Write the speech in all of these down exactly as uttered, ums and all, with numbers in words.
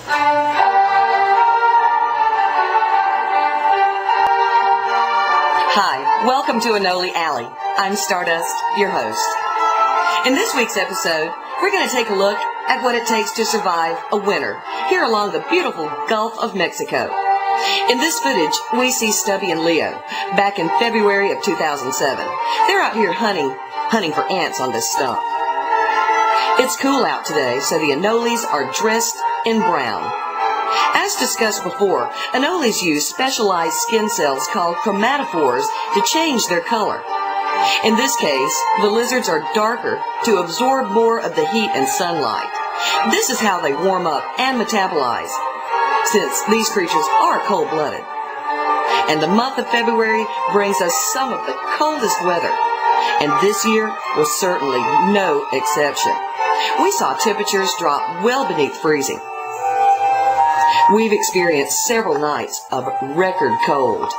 Hi, welcome to Anole Alley. I'm Stardust, your host. In this week's episode, we're going to take a look at what it takes to survive a winter here along the beautiful Gulf of Mexico. In this footage, we see Stubby and Leo back in February of two thousand seven. They're out here hunting, hunting for ants on this stump. It's cool out today, so the anoles are dressed in brown. As discussed before, anoles use specialized skin cells called chromatophores to change their color. In this case, the lizards are darker to absorb more of the heat and sunlight. This is how they warm up and metabolize, since these creatures are cold-blooded. And the month of February brings us some of the coldest weather, and this year was certainly no exception. We saw temperatures drop well beneath freezing. We've experienced several nights of record cold.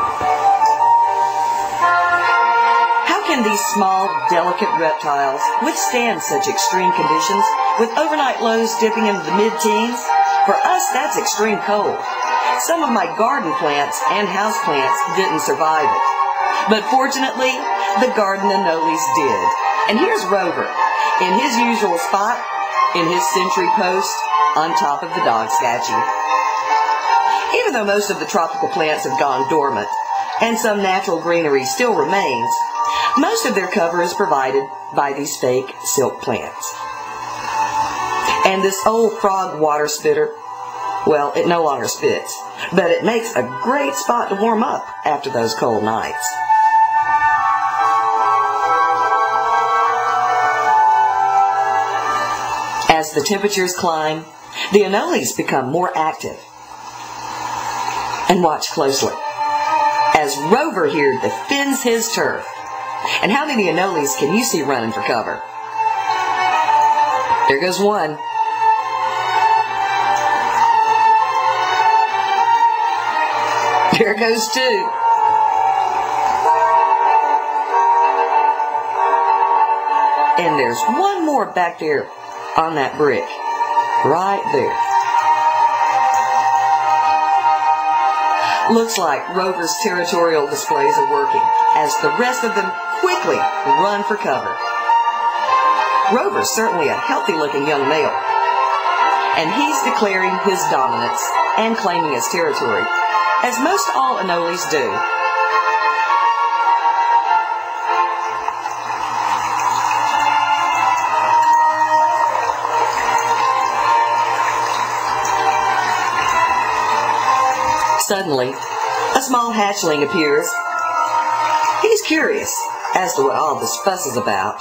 How can these small, delicate reptiles withstand such extreme conditions with overnight lows dipping into the mid-teens? For us, that's extreme cold. Some of my garden plants and house plants didn't survive it. But fortunately, the garden anoles did. And here's Rover, in his usual spot, in his sentry post, on top of the dog statue. Even though most of the tropical plants have gone dormant, and some natural greenery still remains, most of their cover is provided by these fake silk plants. And this old frog water spitter, well, it no longer spits, but it makes a great spot to warm up after those cold nights. As the temperatures climb, the anoles become more active. And watch closely, as Rover here defends his turf. And how many anoles can you see running for cover? There goes one. There goes two. And there's one more back there on that brick. Right there. Looks like Rover's territorial displays are working, as the rest of them quickly run for cover. Rover's certainly a healthy-looking young male, and he's declaring his dominance and claiming his territory, as most all anoles do. Suddenly, a small hatchling appears. He's curious as to what all this fuss is about.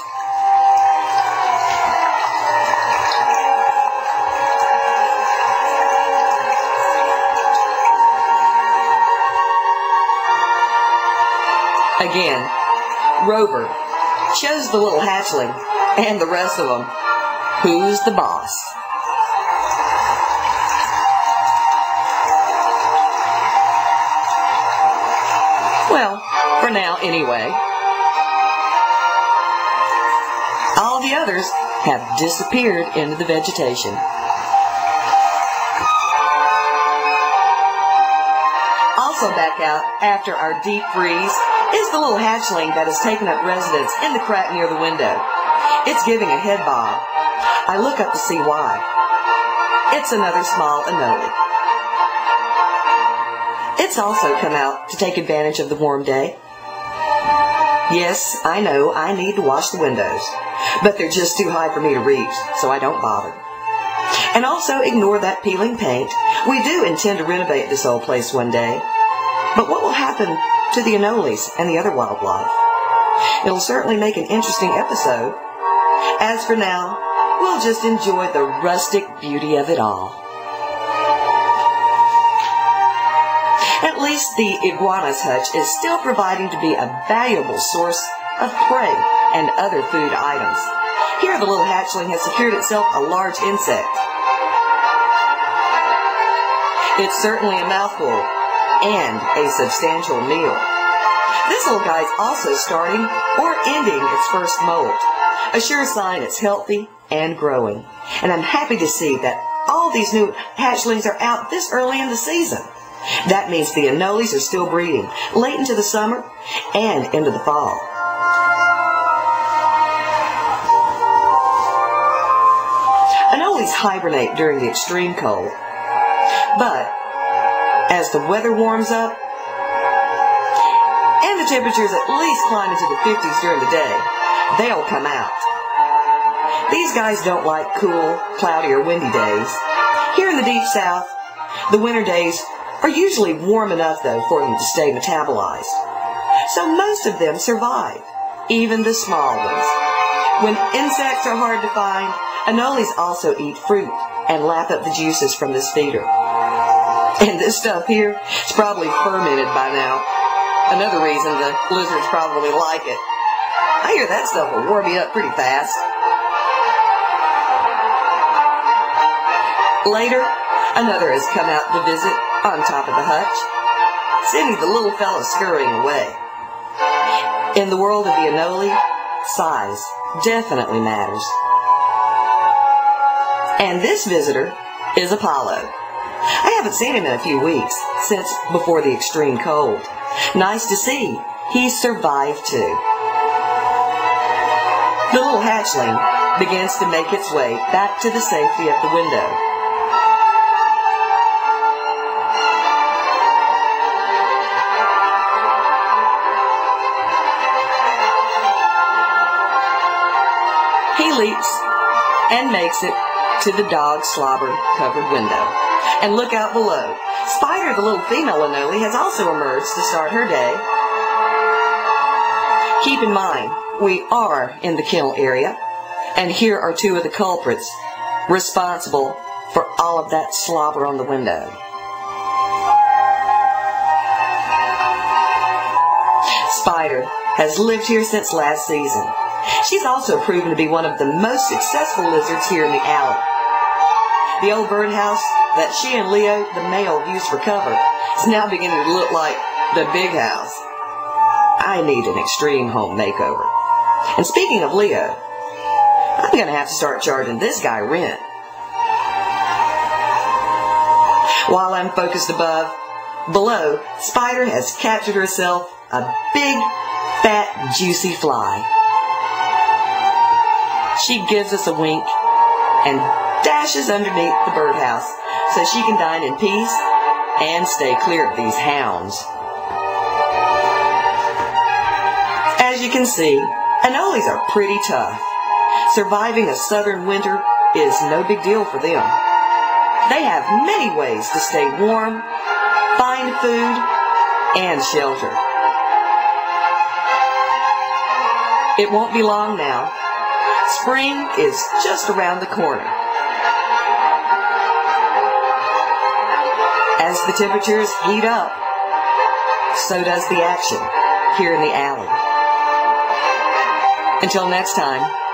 Again, Rover shows the little hatchling and the rest of them who's the boss. Well, for now anyway. All the others have disappeared into the vegetation. Also back out after our deep freeze is the little hatchling that has taken up residence in the crack near the window. It's giving a head bob. I look up to see why. It's another small anole. It's also come out to take advantage of the warm day. Yes, I know I need to wash the windows, but they're just too high for me to reach, so I don't bother. And also ignore that peeling paint. We do intend to renovate this old place one day. But what will happen to the anoles and the other wildlife? It'll certainly make an interesting episode. As for now, we'll just enjoy the rustic beauty of it all. At least the iguana's hutch is still proving to be a valuable source of prey and other food items. Here the little hatchling has secured itself a large insect. It's certainly a mouthful and a substantial meal. This little guy's also starting or ending its first molt, a sure sign it's healthy and growing. And I'm happy to see that all these new hatchlings are out this early in the season. That means the anoles are still breeding late into the summer and into the fall. Anoles hibernate during the extreme cold, but as the weather warms up and the temperatures at least climb into the fifties during the day, they'll come out. These guys don't like cool, cloudy, or windy days. Here in the deep south, the winter days are usually warm enough, though, for them to stay metabolized. So most of them survive, even the small ones. When insects are hard to find, anoles also eat fruit and lap up the juices from this feeder. And this stuff here is probably fermented by now. Another reason the lizards probably like it. I hear that stuff will warm you up pretty fast. Later, another has come out to visit on top of the hutch, sending the little fella scurrying away. In the world of the anole, size definitely matters. And this visitor is Apollo. I haven't seen him in a few weeks, since before the extreme cold. Nice to see he's survived too. The little hatchling begins to make its way back to the safety of the window. He leaps and makes it to the dog slobber-covered window. And look out below. Spider, the little female anole, has also emerged to start her day. Keep in mind, we are in the kennel area, and here are two of the culprits responsible for all of that slobber on the window. Spider has lived here since last season. She's also proven to be one of the most successful lizards here in the alley. The old birdhouse that she and Leo, the male, used for cover is now beginning to look like the big house. I need an extreme home makeover. And speaking of Leo, I'm going to have to start charging this guy rent. While I'm focused above, below, Spider has captured herself a big, fat, juicy fly. She gives us a wink and dashes underneath the birdhouse so she can dine in peace and stay clear of these hounds. As you can see, anoles are pretty tough. Surviving a southern winter is no big deal for them. They have many ways to stay warm, find food, and shelter. It won't be long now. Spring is just around the corner. As the temperatures heat up, so does the action here in the alley. Until next time,